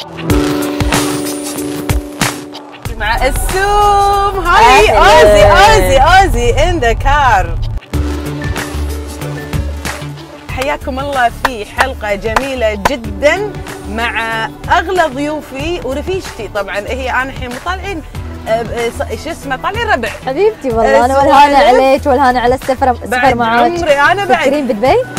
مع السوم. هاي اوزي ان ذا كار. حياكم الله في حلقة جميلة جدا مع اغلى ضيوفي ورفيجتي. طبعا هي انا الحين طالعين شو اسمه، طالعين ربع حبيبتي والله. انا والهانة عليك والهانة على السفر معاك. عمري انا بعد تفكرين بدبي؟